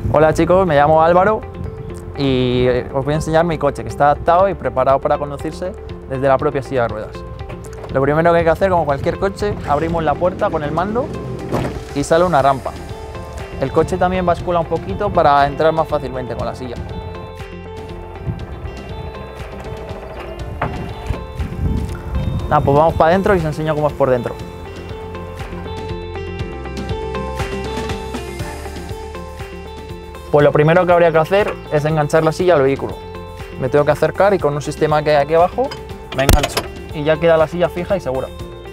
Hola chicos, me llamo Álvaro y os voy a enseñar mi coche, que está adaptado y preparado para conducirse desde la propia silla de ruedas. Lo primero que hay que hacer, como cualquier coche, abrimos la puerta con el mando y sale una rampa. El coche también bascula un poquito para entrar más fácilmente con la silla. Nada, pues vamos para adentro y os enseño cómo es por dentro. Pues lo primero que habría que hacer es enganchar la silla al vehículo. Me tengo que acercar y con un sistema que hay aquí abajo me engancho y ya queda la silla fija y segura.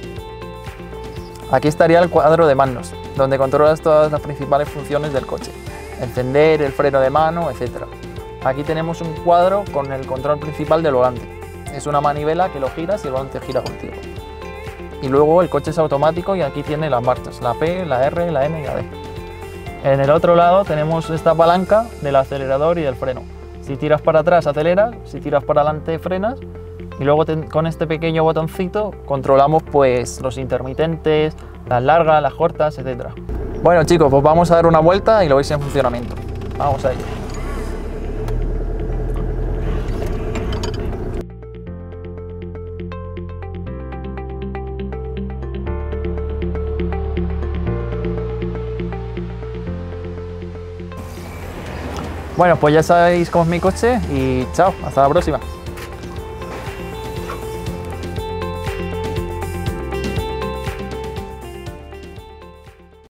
Aquí estaría el cuadro de manos, donde controlas todas las principales funciones del coche: encender, el freno de mano, etc. Aquí tenemos un cuadro con el control principal del volante. Es una manivela que lo giras y el volante gira contigo. Y luego el coche es automático y aquí tiene las marchas, la P, la R, la N y la D. En el otro lado tenemos esta palanca del acelerador y del freno. Si tiras para atrás aceleras, si tiras para adelante frenas, y luego con este pequeño botoncito controlamos pues los intermitentes, las largas, las cortas, etc. Bueno chicos, pues vamos a dar una vuelta y lo veis en funcionamiento. Vamos a ello. Bueno, pues ya sabéis cómo es mi coche y chao, hasta la próxima.